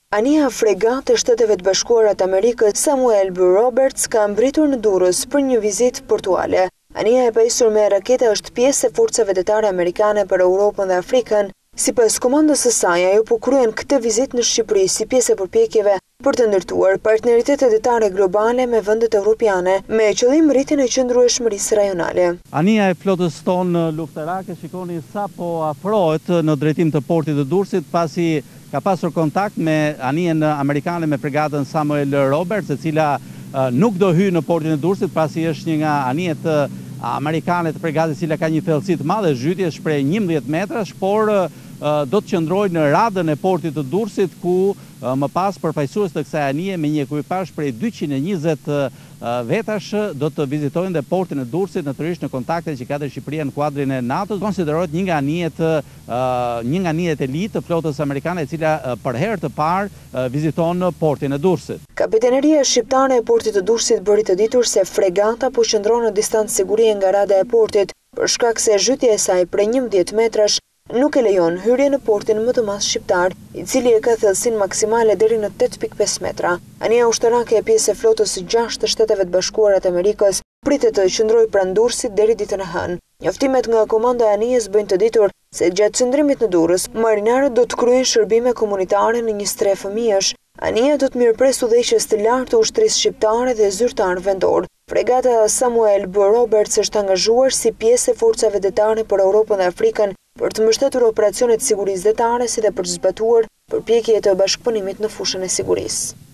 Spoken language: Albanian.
Anija fregatë e Shteteve të Bashkuara të Amerikës Samuel B. Roberts ka mbritur në Durrës për një vizitë portuale. Anija e pajisur me raketa është pjesë e forcave detare amerikane për Europën dhe Afrikën. Sipas komandës së saj, ajo po kryen këtë vizitë në Shqipëri si pjesë e përpjekjeve për të ndërtuar partenitete detare globale me vendet europiane, me qëllim rritjen e qëndrueshmërisë rajonale. Anija e flotës tonë luftarake shikoni sa po afrohet në drejtim të portit të Durrësit, pasi ka pasur kontakt me anijen amerikane me fregatën Samuel Roberts, e cila nuk do hyjë në portin e Durrësit, pasi është një nga anijet amerikane të fregatës, e cila ka një thellësi të madhe zhytje shprej 11 metrash, por do të qëndrojë në radhën e portit të Durrësit, ku më pas përfaqësues të kësaj anije me një ekipazh prej 220 vetash do të vizitojnë dhe portin e Durrësit, natyrisht në kontakte që ka Shqipëria në kuadrin e NATO. Konsiderohet një nga anijet e litë të flotës amerikane, e cila për herë të parë viziton portin e Durrësit. Kapitaneria shqiptare e portit të Durrësit bëri të ditur se fregata po qëndron në distancë sigurie nga rada e portit, për shkak se zhytja e saj prej 11 metrash nuk e lejon hyrje në portin më të madh shqiptar, i cili e ka thellësinë maksimale deri në 8.5 metra. Anija ushtarake e pjesë e flotës së 6 të Shteteve të Bashkuara të Amerikës pritet të qëndrojë pranë Durrësit deri ditën e hënë. Njoftimet nga komanda e anijës bëjnë të ditur se gjatë qëndrimit në Durrës, marinarët do të kryejnë shërbime komunitare në një strehë fëmijësh. Anija do të mirëpres udhëheqjes të lartë të ushtrisë shqiptare dhe zyrtar vendor. Fregata Samuel B. Roberts është angazhuar si pjesë e forcave detare për Europën dhe Afrikën për të mbështetur operacionet sigurisë detare si dhe për të zbatuar përpjekjet e bashkëpunimit në fushën e sigurisë.